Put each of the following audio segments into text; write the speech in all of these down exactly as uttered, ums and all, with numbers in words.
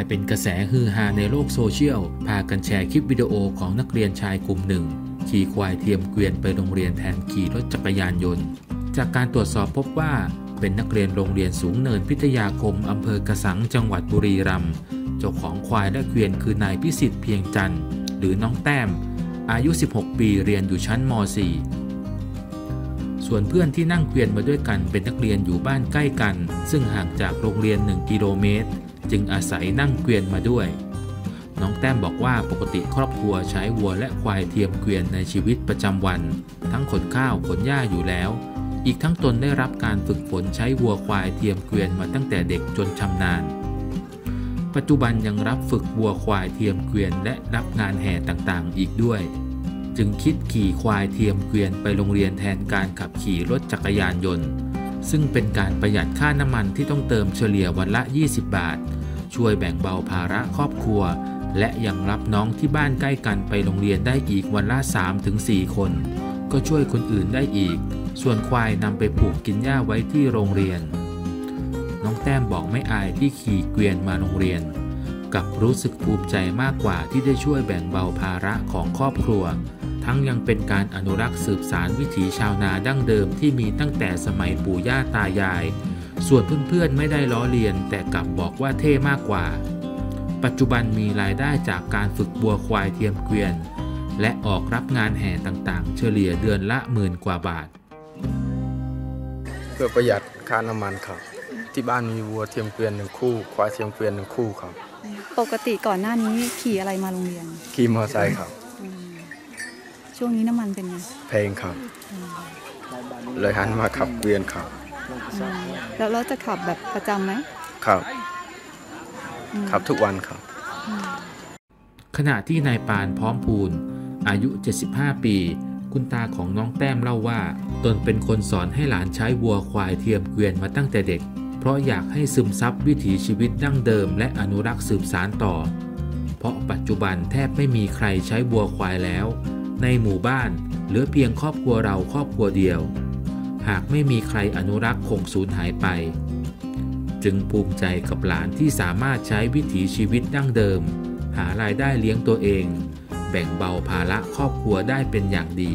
เป็นกระแสฮือฮาในโลกโซเชียลพากันแชร์คลิปวิดีโอของนักเรียนชายกลุ่มหนึ่งขี่ควายเทียมเกวียนไปโรงเรียนแทนขี่รถจักรยานยนต์จากการตรวจสอบพบว่าเป็นนักเรียนโรงเรียนสูงเนินพิทยาคมอำเภอกระสังจังหวัดบุรีรัมย์เจ้าของควายและเกวียนคือนายพิสิทธิ์เพียงจันทร์หรือน้องแต้มอายุสิบหกปีเรียนอยู่ชั้นม สี่ ส่วนเพื่อนที่นั่งเกวียนมาด้วยกันเป็นนักเรียนอยู่บ้านใกล้กันซึ่งห่างจากโรงเรียนหนึ่งกิโลเมตรจึงอาศัยนั่งเกวียนมาด้วยน้องแต้มบอกว่าปกติครอบครัวใช้วัวและควายเทียมเกวียนในชีวิตประจำวันทั้งขนข้าวขนหญ้าอยู่แล้วอีกทั้งตนได้รับการฝึกฝนใช้วัวควายเทียมเกวียนมาตั้งแต่เด็กจนชำนาญปัจจุบันยังรับฝึกวัวควายเทียมเกวียนและรับงานแห่ต่างๆอีกด้วยจึงคิดขี่ควายเทียมเกวียนไปโรงเรียนแทนการขับขี่รถจักรยานยนต์ซึ่งเป็นการประหยัดค่าน้ำมันที่ต้องเติมเฉลี่ยวันละยี่สิบบาทช่วยแบ่งเบาภาระครอบครัวและยังรับน้องที่บ้านใกล้กันไปโรงเรียนได้อีกวันละ สามถึงสี่ คนก็ช่วยคนอื่นได้อีกส่วนควายนำไปผูกกินหญ้าไว้ที่โรงเรียนน้องแต้มบอกไม่อายที่ขี่เกวียนมาโรงเรียนกับรู้สึกภูมิใจมากกว่าที่ได้ช่วยแบ่งเบาภาระของครอบครัวทั้งยังเป็นการอนุรักษ์สืบสานวิถีชาวนาดั้งเดิมที่มีตั้งแต่สมัยปู่ย่าตายายส่วนเพื่อนๆไม่ได้ล้อเลียนแต่กลับบอกว่าเท่มากกว่าปัจจุบันมีรายได้จากการฝึกวัวควายเทียมเกวียนและออกรับงานแห่ต่างๆเฉลี่ยเดือนละหมื่นกว่าบาทเพื่อประหยัดค่าน้ำมันครับที่บ้านมีวัวเทียมเกวียนหนึ่งคู่ควายเทียมเกวียนหนึ่งคู่ครับปกติก่อนหน้านี้ขี่อะไรมาโรงเรียนขี่มอเตอร์ไซค์ครับช่วงนี้น้ำมันเป็นไงแพงครับเลยหันมาขับเกวียนครับแล้วเราจะขับแบบประจำไหมครับขับทุกวันครับขณะที่นายปานพร้อมพูนอายุเจ็ดสิบห้าปีคุณตาของน้องแต้มเล่าว่าตนเป็นคนสอนให้หลานใช้วัวควายเทียมเกวียนมาตั้งแต่เด็กเพราะอยากให้ซึมซับวิถีชีวิตดั้งเดิมและอนุรักษ์สืบสานต่อเพราะปัจจุบันแทบไม่มีใครใช้วัวควายแล้วในหมู่บ้านเหลือเพียงครอบครัวเราครอบครัวเดียวหากไม่มีใครอนุรักษ์คงสูญหายไปจึงภูมิใจกับหลานที่สามารถใช้วิถีชีวิตดั้งเดิมหารายได้เลี้ยงตัวเองแบ่งเบาภาระครอบครัวได้เป็นอย่างดี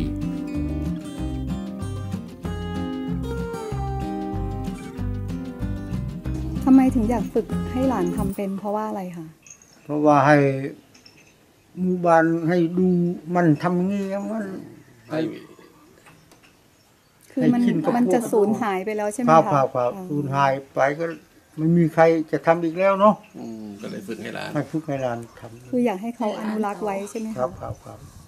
ทำไมถึงอยากฝึกให้หลานทำเป็นเพราะว่าอะไรคะเพราะว่าให้หมู่บ้านให้ดูมันทำงี้มันคือมันมันจะสูญหายไปแล้วใช่ไหมคะครับครับสูญหายไปก็ไม่มีใครจะทำอีกแล้วเนาะก็เลยฝึกให้หลานให้ฝึกให้หลานทำคืออยากให้เขาอนุรักษ์ไว้ใช่ไหมครับครับครับ